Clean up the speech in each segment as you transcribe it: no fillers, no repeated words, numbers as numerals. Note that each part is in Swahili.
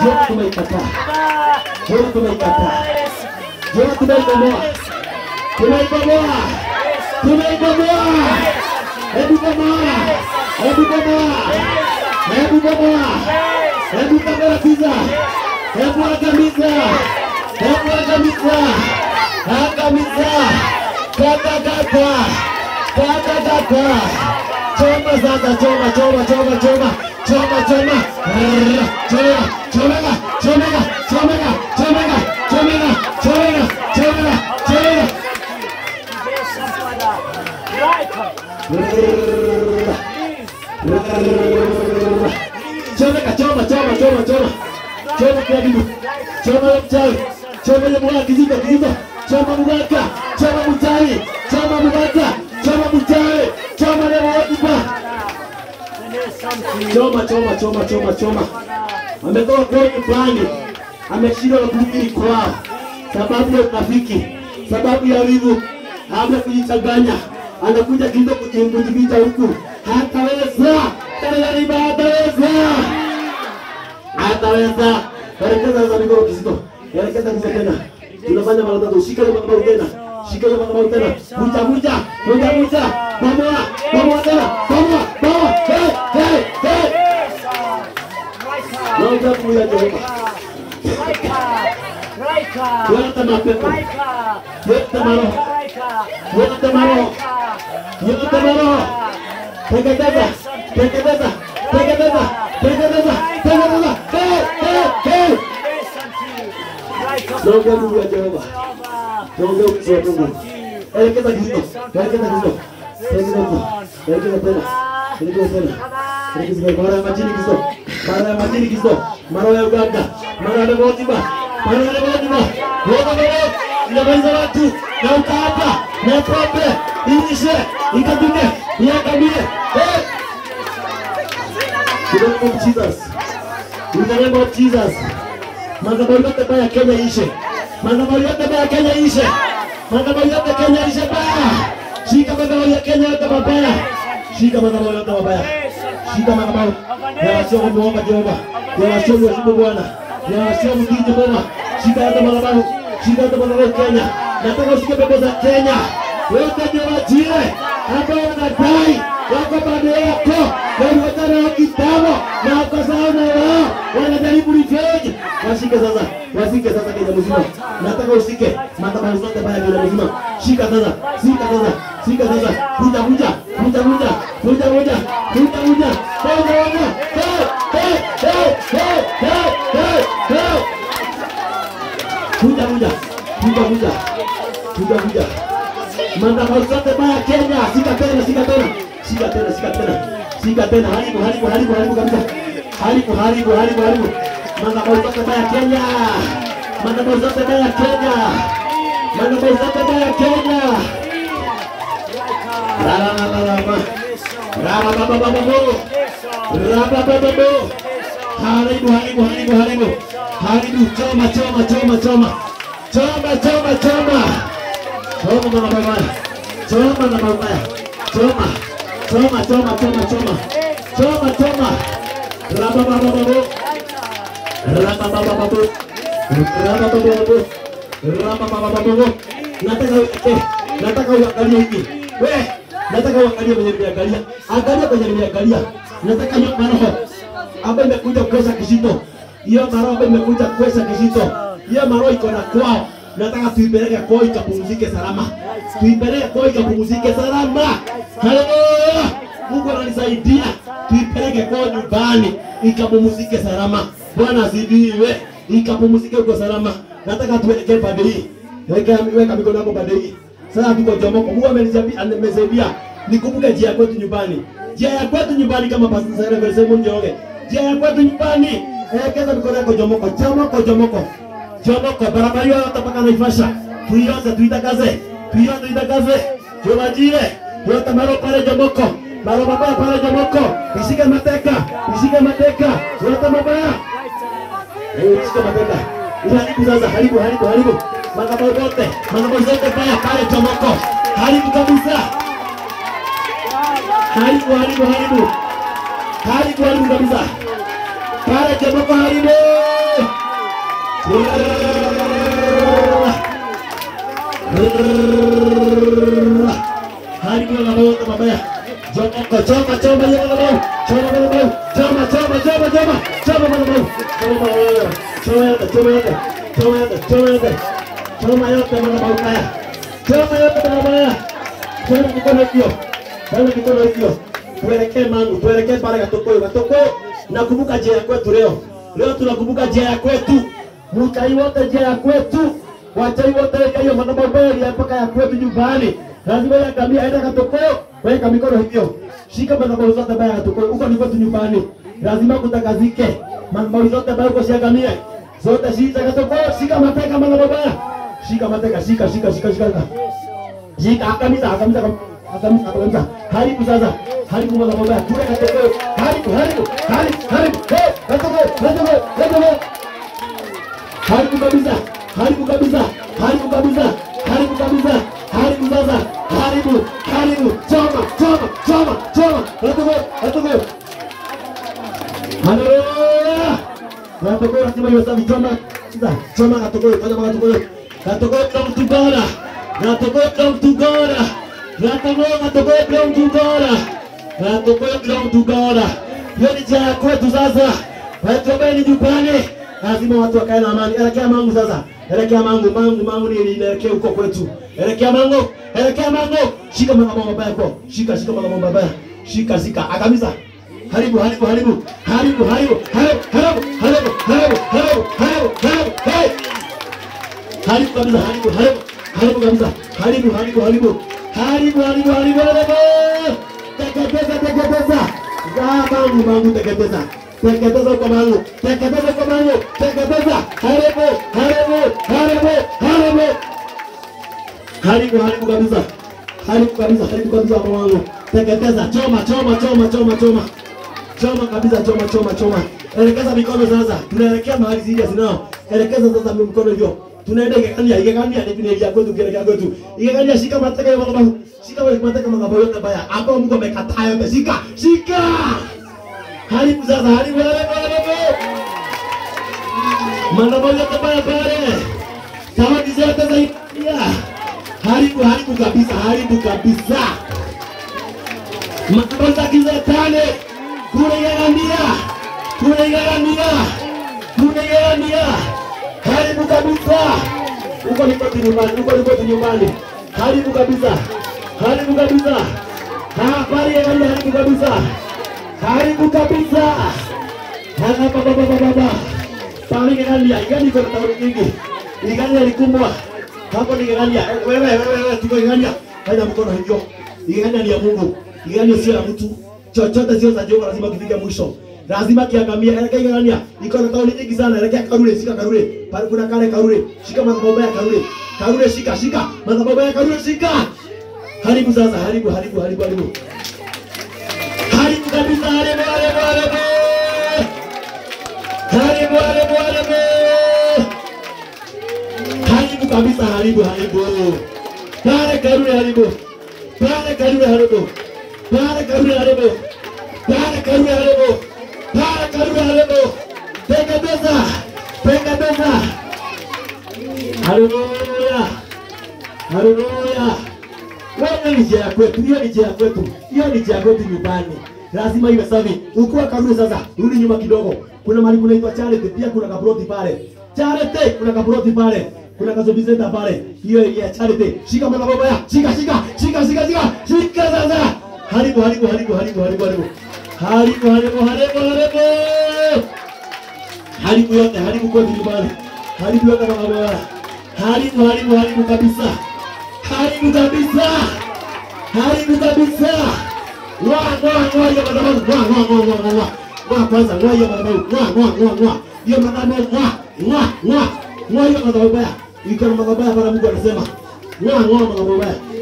Jua tumeikataa. Jua tumeikataa. Jua tumeibomoa. Tumeibomoa. Tumeibomoa. Hebu bomoa. Hebu bomoa. Hebu bomoa. Hebu kabatiza. Hebu angamiza. Hebu angamiza. Angamiza. Kata kata. Kata kata. Choma sasa, choma, choma, choma, choma. Choma, choma. Choma, chomega, chomega, chomega, chomega, chomega, chomega, chomega, chomega. Chomega, choma, choma, choma, choma. Choma kwa bibi. Choma ya mchawi. Choma ya mwana kizito, kizito. Choma mugaka. Choma mchawi. Choma mugaka. Choma mchawi. Choma ya mwana. Choma, choma, choma, choma, choma. Ametoka kwa nyumbani. Ameshindwa na kuhubiri kwao. Sababu ya unafiki. Sababu ya wivu. Hama kujichanganya. Anakuja kido kujificha huku. Hataweza. Hataweza. Elekeza sasa mikono kizito. Elekeza kizito tena. Tunafanya mara tatu. Shika ile madhabahu tena. Shika ile madhabahu tena. Vuja vuja. Vuja vuja. Bomoa. Bomoa tena. Bomoa. Bomoa. Hey, hey, hey. Naomba kuja Jehova. Weta mapepo. Weta maroho. Weta maroho. Weta maroho. Teketeza. Teketeza. Teketeza. Teketeza. Teketeza. Hey, hey, hey. Naomba kuja Jehova. Naomba kuja Mungu. Elekeza kizito. Elekeza kizito. Elekeza tena. Elekeza tena. Elekeza mara ya majini kizito. Mara ya majini kizito. Mara ya uganga. Mara ya motiba. Mara ya motiba. Wote inamaliza watu na ukaapa na pombe inyishe ikatuke iangamie. In the name of Jesus. In the name of Jesus. Madhabahu yote baya Kenya ishe. Madhabahu yote baya Kenya ishe. Madhabahu yote Kenya ishe baya. Shika madhabahu ya Kenya yote mabaya. Shika madhabahu yote mabaya. Shika madhabahu. Ya wasio muomba Jehova. Ya wasio mheshimu Bwana. Ya wasio mtii Jehova. Shika yote madhabahu. Shika yote madhabahu Kenya. Nataka ushike pepo za Kenya. Wote niwajie. Ambao wanadai wako pande yako. Waliwatana wa kitamo. Na wakasahau na wao. Wanajaribu revenge. Washike sasa. Washike sasa Kenya mzima. Nataka ushike madhabahu zote baya Kenya mzima. Shika sasa. Shika sasa. Shika sasa. Vuja vuja. Vuja vuja. Vuja vuja. Vuja vuja. Vuja vuja. Hey, hey, hey, hey, hey, hey, hey. Vuja vuja. Vuja vuja. Vuja vuja. Madhabahu zote baya Kenya. Shika tena, shika tena. Shika tena, shika tena. Shika tena. Haribu, haribu, haribu, haribu kabisa. Haribu, haribu, haribu, haribu. Madhabahu zote baya Kenya. Madhabahu zote baya Kenya. Madhabahu zote baya Kenya. Haribu, haribu, haribu, haribu. Haribu, choma, choma, choma, choma. Choma, choma, choma. Choma na mabaya. Choma na mabaya. Choma. Choma, choma, choma, choma. Choma, choma. Rababababu. Rababababu. Rababababu. Rababababu. Nataka uangalie hivi. Wewe, nataka uangalie kwenye nimeangalia. Angalia kwenye nimeangalia. Nataka hiyo maroho ambayo imekuja kuweza kizito. Hiyo maroho ambayo imekuja kuweza kizito. Hiyo maroho iko na kwao. Nataka tuipeleke kwao ikapumzike salama. Tuipeleke kwao ikapumzike salama. Haleluya! Mungu ananisaidia. Tuipeleke kwao nyumbani ikapumzike salama. Bwana asifiwe. Ikapumzike huko salama. Nataka tuelekee pande hii. Weka mikono yako pande hii. Sasa tuko Jomoko. Mungu amesaidia. Nikumbuke njia ya kwetu nyumbani. Njia ya kwetu nyumbani kama Pastor Sara amesema njoge. Njia ya kwetu nyumbani. Elekeza mikono yako Jomoko. Jomoko, Jomoko. Jomoko barabara hiyo utapaka Naivasha. Tuianze tuitakaze. Tuianze tuitakaze. Jomajire. Yote maro pale Jomoko. Maro mabaya pale Jomoko. Ishike mateka. Ishike mateka. Yote mabaya. Ishike mateka. Haribu sasa. Haribu, haribu, haribu. Madhabahu yote. Madhabahu zote baya pale Jomoko. Haribu kabisa. Haribu, haribu, haribu. Haribu, haribu kabisa. Pare kiboko haribu. Haribu na mabayo na mabaya. Choma ya mabayo. Choma mabayo. Choma mabayo. Choma yote mabayo haya. Choma yote mabayo. Choma mikono hiyo. Tuelekee mangu, tuelekee pale Gatokoyo. Nakumbuka njia ya kwetu leo. Leo tunakumbuka njia ya kwetu. Mchai wote njia ya kwetu. Wachai wote hiyo madhabahu mpaka ya kwetu nyumbani. Lazima yakamia aenda Gatokoyo, weka mikono hivyo. Shika madhabahu zote baya Gatokoyo. Huko ni kwetu nyumbani. Lazima kutakazike. Madhabahu zote baya uko shiagamie. Zote shika Gatokoyo, shika mateka madhabahu baya. Shika mateka, shika. Shika akamisa. Haribu sasa. Haribu madhabahu baya. Kule Gatokoyo. Haribu. Gatokoyo. Haribu kabisa. Choma. Gatokoyo. Haleluya. Gatokoyo lazima iwe safi. Choma Gatokoyo. Gatokoyo belong to God. Gatokoyo belong to God. Hiyo ni njia ya kwetu sasa. Watuombeni nyumbani. Lazima watu wakae na amani. Elekea mangu sasa. Elekea mangu ni elekea huko kwetu. Elekea mangu. Shika madhabahu mabaya yako. Shika madhabahu mabaya. Shika. Akamiza. Haribu. Haribu kabisa. Teketeza. Mangu teketeza. Teketeza kwa mangu. Teketeza. Haribu kabisa. Hapo wangu. Teketeza. Choma. Elekeza mikono sasa. Tunaelekea mahali zile zinao. Elekeza sasa mikono hivyo. Tunaenda igekania ni tunaelekea kwetu kielekea kwetu. Igekania shika mateka ya madhabahu. Shika madhabahu yote baya. Hapo Mungu amekataa yote. Shika. Haribu sasa. Madhabahu yote baya pale. Zawadi zote za India. Haribu kabisa. Madhabahu za kizatane. Kunaigania. Haribu kabisa. Huko ni kwetu nyumbani. Haribu kabisa. Habari ya haribu kabisa. Baba. Pale ngania, igani kwa tauri nyingi. Igani alikumbwa. Hapo ni ngania. Wewe tuko ngania. Haina mkono hivyo. Igani ni ya Mungu. Igani sio ya mtu. Chochote sio za Jehova lazima kifike mwisho. Lazima kiangamia. Elekea ngania. Iko na tauri nyingi sana. Elekea Karure, shika Karure. Pale kuna kale Karure. Shika madhabahu ya Karure. Shika. Madhabahu ya Karure shika. Haribu sasa. Haribu kabisa. Haribu kabisa. Pale Karure haribu. Teketeza. Haleluya. Wewe ni njia ya kwetu. Hiyo ni njia ya kwetu nyumbani. Lazima iwe safi. Ukua Karure sasa. Rudi nyuma kidogo. Kuna mahali kunaitwa Charity, pia kuna kabroti pale. Charity, kuna kabroti pale. Kuna kazobi center pale. Hiyo ya Charity. Shika madhabahu baya. Shika sasa. Haribu. Haribu yote, haribu kwetu nyumbani. Haribu yote madhabahu baya. Haribu kabisa. Kwanza hiyo madhabahu. Hiyo madhabahu baya. Iko na madhabahu baya para Mungu anasema. Madhabahu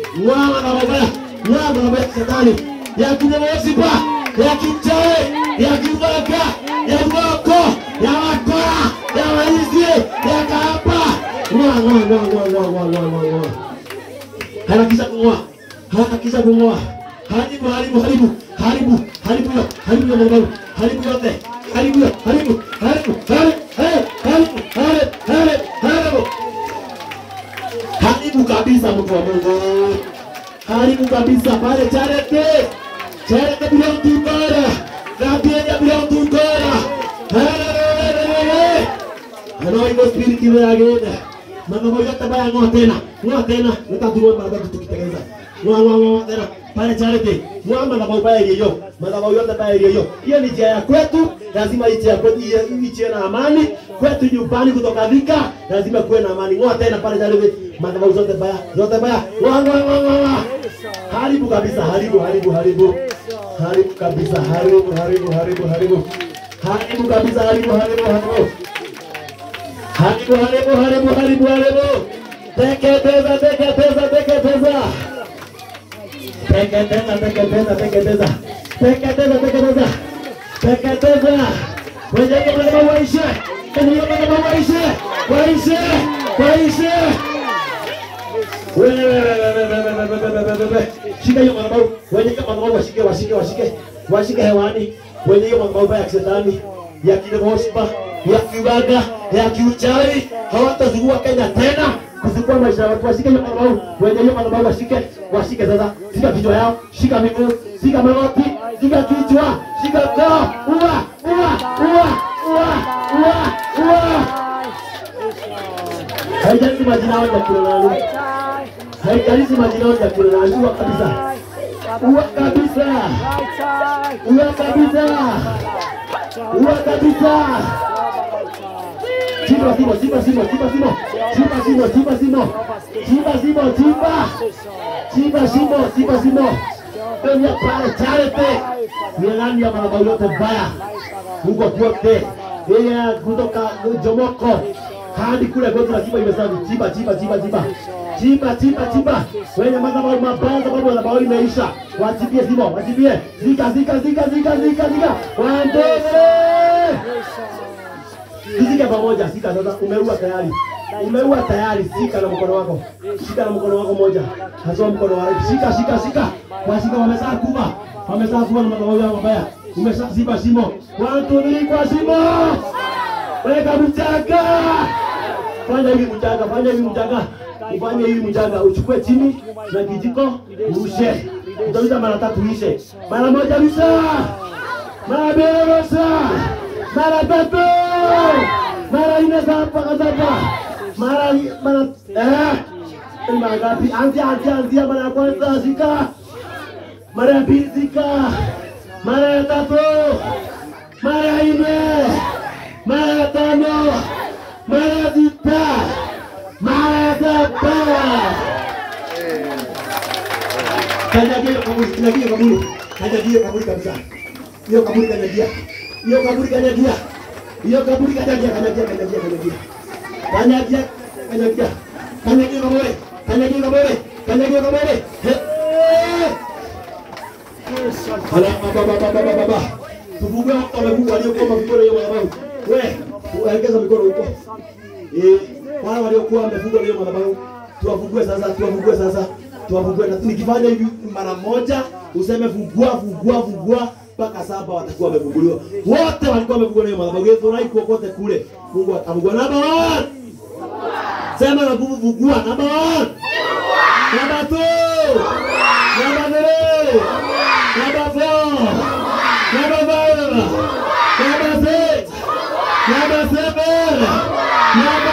baya. Shetani. Ya kunyosipa, ya kichawi, ya kibaka, ya boko, ya wakora, ya waizi, ya kahaba. Harakisha kung'oa. Haribu madhabahu. Haribu yote. Haribu, haribu, haribu, haribu, haribu. Haribu kabisa mtu wa Mungu. Haribu kabisa pale charete. Charete bila tukara. Rabia bila tukara. Ano iko spirit ile agenda. Mama moja tabaya ngoa tena. Nitakuwa mara tatu tukitengeneza. Ngoa tena. Pale charete. Ngoa madhabahu baya hiyo. Madhabahu yote baya hiyo. Hiyo ni njia ya kwetu. Lazima iwe kwetu iwe na amani. Kwetu nyumbani kutoka Thika lazima kuwe na amani. Ngoa tena pale charete. Madhabahu zote baya. Ngoa. Haribu kabisa, haribu. Haribu kabisa, haribu. Haribu kabisa, haribu. Haribu. Teketeza. Wenye madhabahu waishe. Shika hiyo madhabahu. Wenye madhabahu washike hewani. Wenye hiyo madhabahu ya kishetani, ya kidemospa, ya kibaga, ya kiuchawi, hawatazungua Kenya tena kuchukua maisha ya watu. Washike hiyo madhabahu. Wenye hiyo madhabahu washike sasa. Shika kichwa yao, shika miguu, shika magoti, shika kichwa, shika koo. Ua. Haijalishi majina yao ya kila nani. Haijalishi majina yao ya kila nani. Ua kabisa. Chimba simo. Kenya pale charete. Milani ya madhabahu yote baya. Mungu kwote. Yeye kutoka Jomoko hadi kule kwetu lazima imesabu. Chimba. Wenye madhabahu mabaya sababu madhabahu imeisha. Wachibie simo. Zika. Waendelee. Zika pamoja, sika sasa umeua tayari, sika na mkono wako. Shika na mkono wako moja. Haswa mkono wako. Shika. Washika wamezaa kufa na madhabahu yao mabaya. Umeshaziba shimo. 1 2 3 kwa shimo. Weka mchanga. Fanya hivi mchanga. Ufanye hivi mchanga, uchukue chini na kijiko ushe. Utarudia mara 3 ishe. Mara moja rusha. Mara 2 rusha. Mara 3. Mara 4 zapa. Mara ngapi? Anzia mara ya kwanza zika. Mara ya pili zika. Mara ya 3. Mara ya 4. Mara ya 5. Mara ya 6. Mara ya 7. Kanyagia kaburi kabisa. Hiyo kaburi kanyagia. Baba. Tufungue wamefungwa waliokuwa mikono hiyo madhabahu. Wewe, uelekeza mikono huko. Wale waliokuwa wamefungwa hiyo madhabahu, tuwafungue sasa. Na nikifanya hivi mara moja, useme fungua mpaka 7 watakuwa wamefunguliwa. Wote walikuwa wamefunguliwa hiyo madhabahu. Yesu rai kokote kule. Mungu atafungua. Number 1. Sema na nguvu fungua. Number 1. Number 2. Number 3. Number 4. Number 5. Number 6. Number 7. Number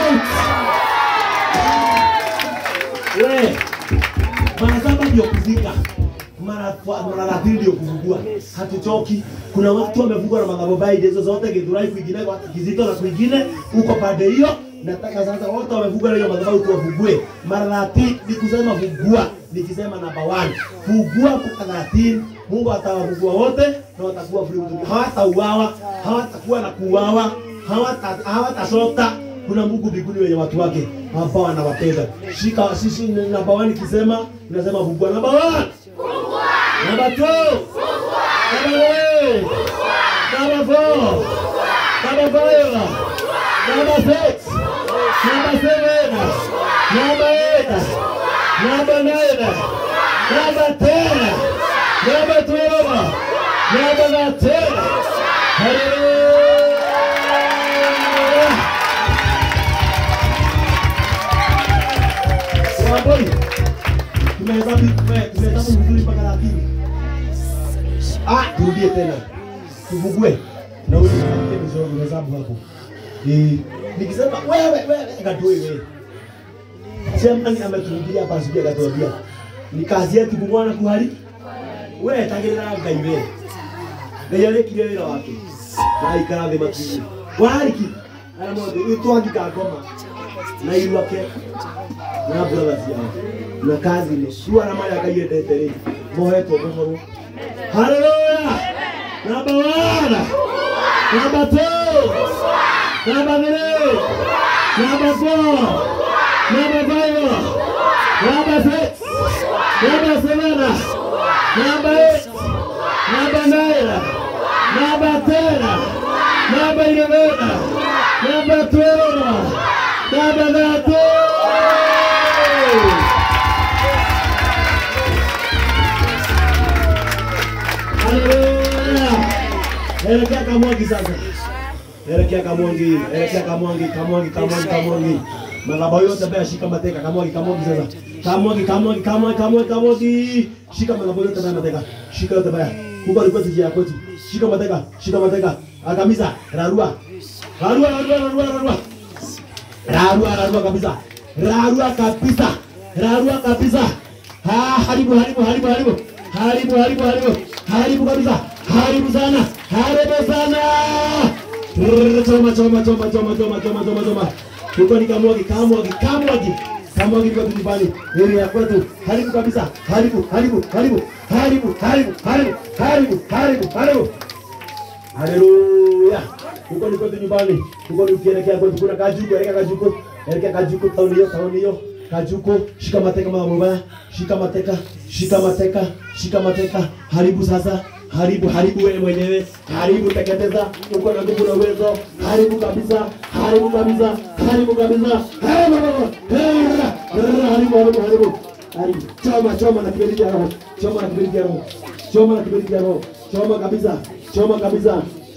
8. We. Mara 7 ndio kuzika. Mara 3 ndio kufungua. Hatuchoki. Kuna watu wamefungwa na madhabahu hizo zote, Githurai kwingine kwa Kizito na kwingine uko pande hiyo. Nataka sasa wote wamefungwa na hiyo madhabahu tuwafungue. Mara 30 ni kusema fungua, nikisema number 1. Fungua kwa 30, Mungu atawafungua wote na watakuwa free. Hawatauawa, hawatakuwa na kuuawa, hawatasota. Kuna Mungu mbinguni wenye watu wake ambao anawapenda. Shika sisi number 1 nikisema unasema fungua number 1. Number 2. Number 3. Number 4. Number 5. Number 6. Number 7. Number 8. Number 9. Number 10. Number 12. Number 13. Hallelujah. Wapoi. Tumehesabu vizuri mpaka 30. Turudie tena. Tufungue. Na usikie vizuri unahesabu hapo. Nikisema wewe ngatoi wewe. Sema ni ameturudia hapa asubuhi akatuambia. Ni kazi yetu kumwana kuhari. Wewe tagirira Ngai wewe. Ngai arekire wira wake. Na ikara thĩ matu-inĩ. Wariki ara mothe twandika ngoma na iruake na brother ciao na kazi ni suara maya Ngai endete ri mohetwo mũhoro. Hallelujah. Number 1. Number 2. Number 3. Number 4. Number 5. Number 6. Number 7. Number 8. Number 9. Number 10. Number 11. Number 12. Number 13. Hallelujah. Elekea Kamwangi sasa. Elekea Kamwangi. Elekea Kamwangi. Kamwangi. Madhabahu yote ambayo shika mateka Kamwangi sasa. Kamwangi. Shika madhabahu yote ambayo mateka. Shika yote baya. Kubali kwa siji yako tu. Shika mateka. Agamiza. Rarua kabisa. Rarua kabisa. Haribu kabisa. Haribu sana. Choma. Huko ni Kamwangi kwa nyumbani. Heri ya kwetu. Haribu kabisa. Haribu. Haleluya. Huko ni kwetu nyumbani. Huko ni ukielekea kwetu kuna Kajuko, elekea Kajuko tauni hiyo. Kajuko, shika mateka mama mubaya. Shika mateka. Haribu sasa. Haribu wewe mwenyewe. Haribu teketeza. Uko na nguvu na uwezo. Haribu kabisa. Haribu. Choma na kibiriti ya roho. Choma kabisa. Choma kabisa.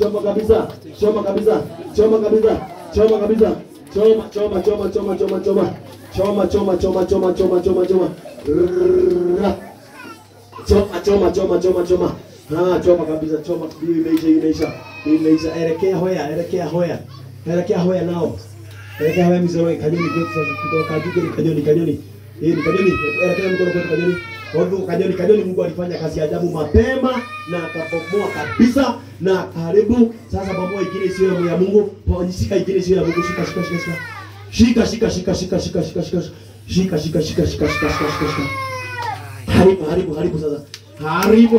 Imeisha. Elekea hoya nao. Elekea hoya mizoro kanyoni kwetu sasa kutoka Kajuko kanyoni. Elekea mkono kwetu kanyoni. Kanyoni Mungu alifanya kazi ya ajabu mapema na akapomoa kabisa na karibu sasa pamoja ingine sio ya Mungu, shika ingine sio ya Mungu, shika. Haribu sasa. Haribu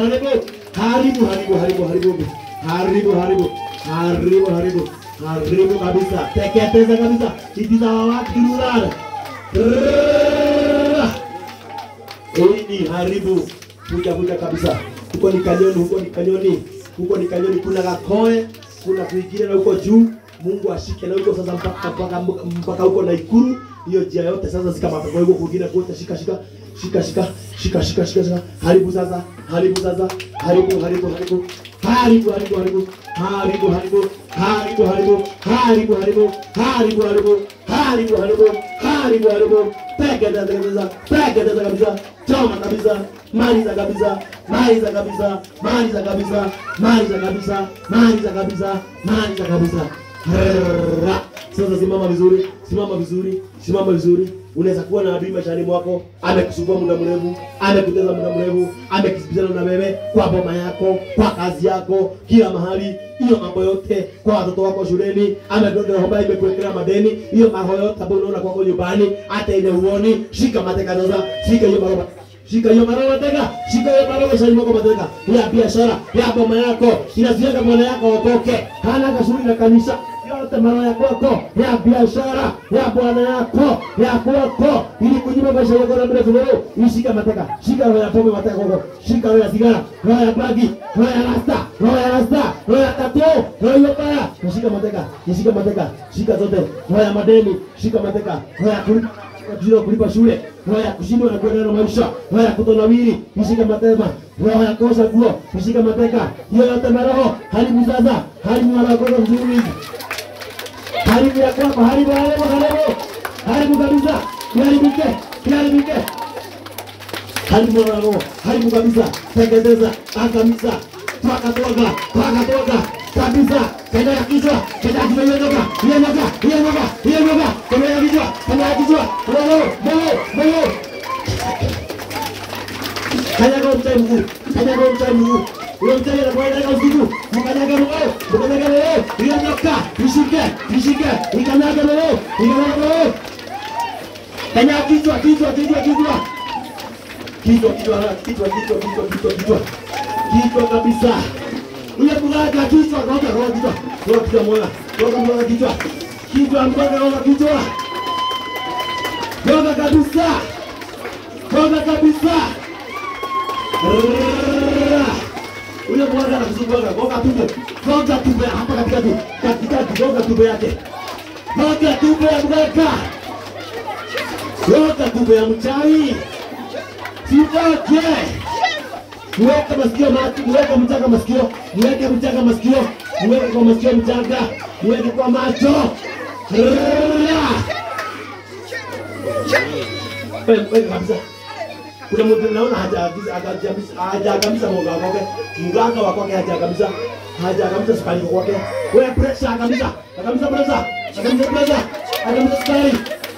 kabisa. Teketeza kabisa. Itiza watu durara. Ni haribu kuja kabisa. Huko ni kanyoni. Kuna Gakoe, kuna kuingia na huko juu. Mungu ashike na huko sasa mpaka huko na Ikuru. Hiyo njia yote sasa zikamata kwa huko kwingine kote. Shika. Haribu sasa. Haribu. Teketeza kabisa. Choma kabisa. Maliza kabisa. Sasa simama vizuri. Unaweza kuwa na adui maishani mwako, amekusumbua muda mrefu, amekuteza muda mrefu, amekisibizana na wewe kwa boma yako, kwa kazi yako, kila mahali. Hiyo mambo yote kwa watoto wako shuleni, amekuja hapa imekuwekea madeni, hiyo mambo yote ambayo unaona kwako nyumbani, hata ile uoni, shika mateka sasa, shika hiyo maroba mateka, maishani mwako mateka, ya biashara, ya boma yako, inazuia mwana yako okoke, hana kasuri na kanisa. Yote mara ya kwako, ya biashara, ya bwana yako, ya kwako, ili kujibu maisha yako na bila leo, ishika mateka, shika roho ya pombe mateka kwako, shika roho ya sigara, roho ya bagi, roho ya rasta, roho ya tattoo, roho ya baya, shika mateka, shika zote, roho ya madeni, shika mateka, roho ya kulipa shule, roho ya kushindwa na kuendelea na maisha, roho ya kutonawiri, ishika mateka, roho ya kosa guo, ishika mateka, hiyo yote maroho, haribu sasa, haribu wala kwa nzuri. Haribu ya kwako, haribu kabisa, iharibike, kiharibike. Haribu roho, haribu kabisa, teketeza, angamiza, twakatoga kabisa, kanyaga kichwa, hiyo nyoka, kanyaga kichwa, roho, kanyaga mchai mguu, ule mchai anakuwa usiku, mkanyaga roho, hiyo nyoka, ishike, ikanyaga roho, kanyaga kichwa. Kichwa kabisa. Ule mganga kichwa, kichwa mwana. Roga kichwa. Kichwa mganga roga kichwa. Roga kabisa. Ule mganga anakusumbua, roga tumbo hapa katikati, roga tumbo yake. Roga tumbo ya mganga. Roga tumbo ya mchawi. Sitoke. Mweka masikio mati, mweka mchanga masikio, mweke mchanga masikio, mweke kwa masikio mchanga, mweke kwa macho. Wewe kabisa. Kuna mtu naona hajagamisa mganga wa kwake hajagamisa sukari kwake. Wewe pressure kabisa sukari.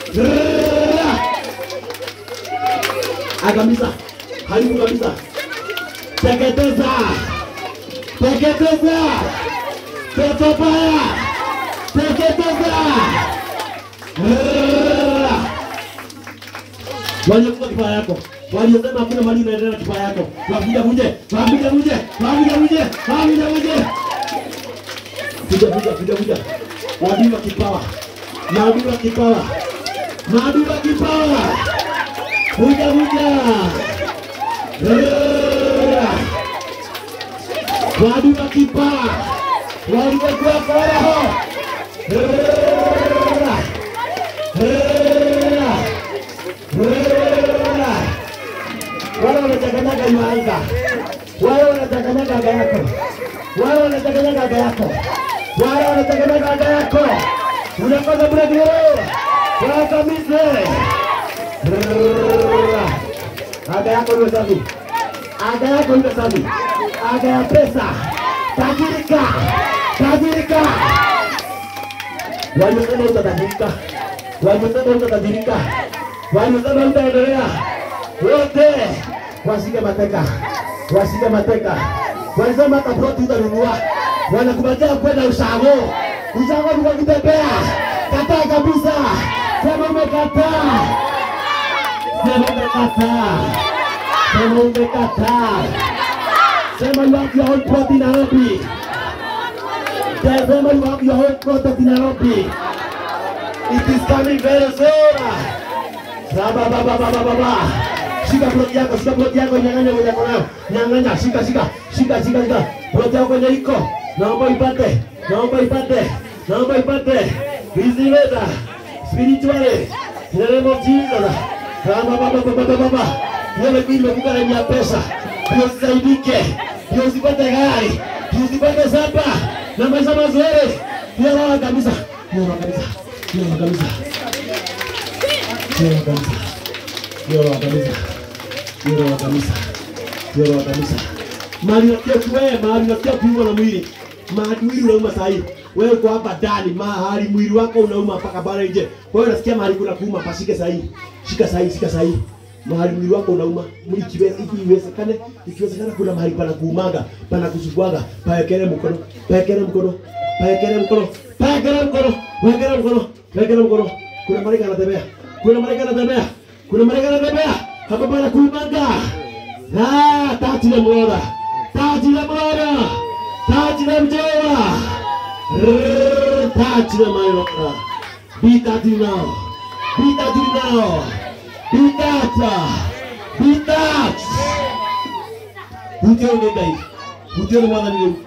Agamisa, haribu kabisa. Teketeza. Tetopaya. Teketeza. Waliokuwa kifaa yako. Waliosema hakuna mali unaendelea na kifaa yako. Wakuja muje. Kuja. Wadiwa kipawa. Kuja. Wadiwa kipawa. Wadiwa kwa roho. Wale wanatakanaga yuanga. Wale wanatakanaga aga yako. Unakosa break leo. Wakamize. Aga yako ndio safi. Aga ya pesa. Tajirika. Walisema utatajirika. Walisema utaendelea. Wote wasike mateka. Walisema tabroti utanunua. Wanakubatia kwenda ushago kwa kutembea. Kataa kabisa. Sema umekataa. Sema you have your own plot in Nairobi. Sema you have your own plot in Nairobi. It is coming very soon. Shika plot yako, nyang'anya moja kwa nayo. Nyang'anya, shika. Plot yako kwenye iko. Naomba ipate. Visitor. Spiritually. In the name of Jesus. Baba. Wewe bila kugharamia pesa. Ndio usaidike. Ndio usipate gari. Ndio usipate sapa. Na maisha mazuri. Ndio kabisa. Mali nakia kuwa na mwili. Mwili unauma sahi. Wewe uko hapa ndani, mahali mwili wako unauma mpaka bara nje. Wewe unasikia mahali kuna kuuma, pashike sahi. Shika sahi. Mahali mwili wako unauma, ikiwezekana kuna mahali pana kuumaga, pana kusugwaga, paekele mkono. Kuna malaika anatembea. Hapa pana kuumaga. Taji la mwana. Taji la mjora. Taji la mwana. Be that now. Be that. Hutio mwana ni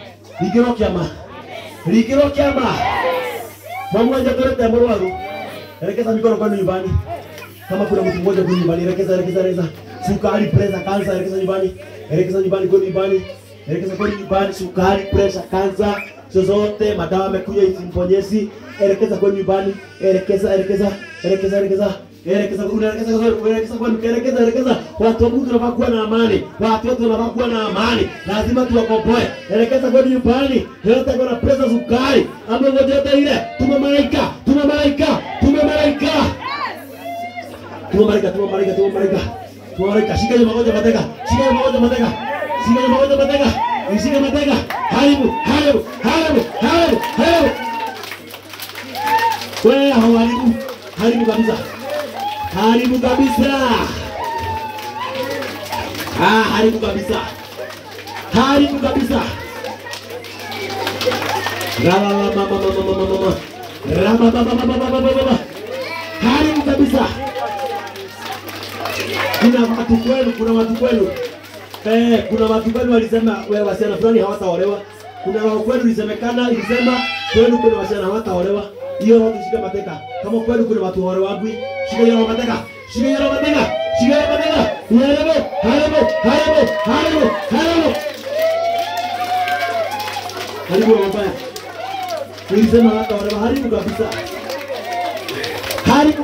Likiro kiama. Mama hajakuleta mwanangu. Elekeza mikono kwa nyumbani. Kama kuna mtu mmoja kwa nyumbani, elekeza. Sukari, pressure, kansa, elekeza nyumbani kwa nyumbani. Elekeza kwa nyumbani, sukari, pressure, kansa, zozote madawa amekuja isimponyesi. Elekeza kwa nyumbani, elekeza. Elekeza. Watu wa Mungu tunafaa kuwa na amani. Watu wote tunafaa kuwa na amani. Lazima tuwakomboe. Elekeza kwa nyumbani. Leta kwa na pesa sukari. Ama ngoja yote ile. Tuma malaika. Shika hiyo magonjwa mateka. Shika mateka. Haribu. Wewe haribu kabisa. Haribu kabisa. Haribu kabisa. Kuna watu kwenu walisema wewe wasichana fulani hawataolewa. Kuna wao kwenu ilisema kwenu kuna wasichana hawataolewa. Hiyo watu shika mateka. Kama kwenu kuna watu hawaolewi, shika hiyo mateka. Haribu mbaya. Nilisema hawataolewa, haribu kabisa. Haribu.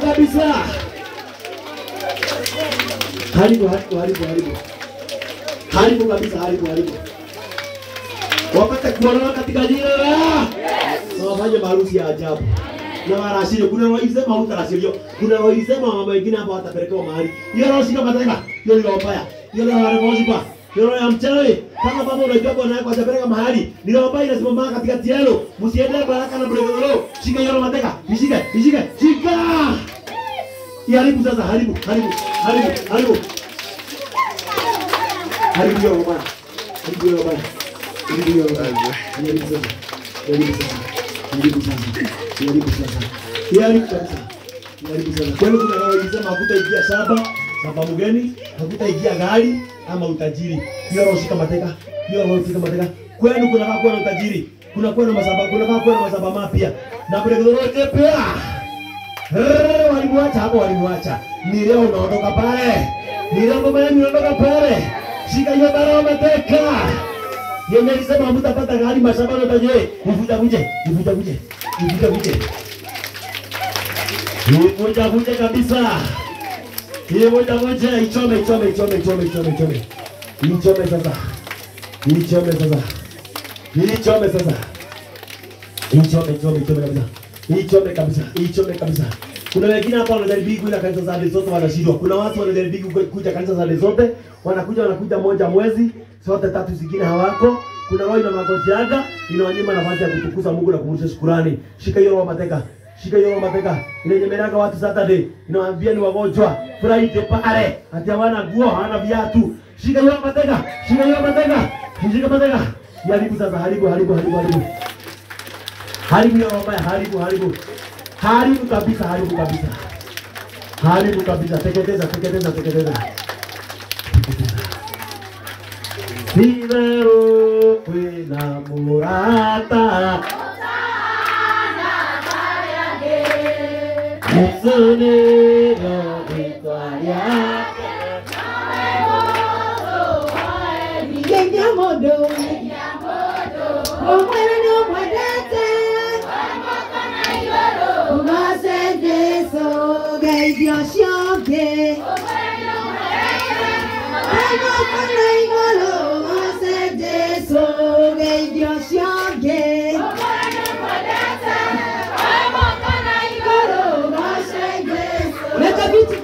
Wapate kuolewa katika jina la Yesu. Wafanye harusi ya ajabu. Na warashirio, kuna waisema hutarashirio. Kuna waisema mambo mengine hapa watapelekewa mahali. Hiyo roho shika mateka. Hiyo ni mbaya. Hiyo ni wanamozipa. Hiyo roho ya mchawi. Kama baba unajua bwana yako atapeleka mahali. Ni roho mbaya inasimama katikati yenu. Msiendelee baraka na breakthrough. Shika hiyo roho mateka. Shika. Haribu sasa, haribu. Haribu hiyo roho mbaya. Kwani kuna roho ilisema hakutaingia shamba mgeni, hakutaingia gari ama utajiri. Hiyo roho shika mateka. Kwani kuna kuwa na utajiri, kuna kuwa na masaba mapya. Na breakthrough mpya. Walimuacha. Ni leo unaondoka pale. Shika hiyo roho mateka. Yeye alisema hamtapata gari mashambani utaje. Nivuta vuje. Nivuta kabisa. Nivuta ichome kabisa. Kuna wengine hapa wanajaribu kuja kanisa za zote wanashindwa. Kuna watu wanajaribu kuja kanisa za zote, wanakuja moja mwezi, zote tatu zingine hawako. Kuna roho ina magonjwa inawanyima nafasi ya kutukuza Mungu na kumrudisha shukrani. Shika hiyo roho mateka. Inanyemeraga watu Saturday, inawaambia ni wagonjwa. Friday pale, ati hawana nguo, hawana viatu. Shika hiyo mateka. Haribu sasa, haribu. Haribu hiyo roho mbaya, haribu. Haribu kabisa. Teketeza. Sivero kwena murata Musunero victoria Kenya modo Omwene mwadete Umasende so Gaidio shonke Leta viti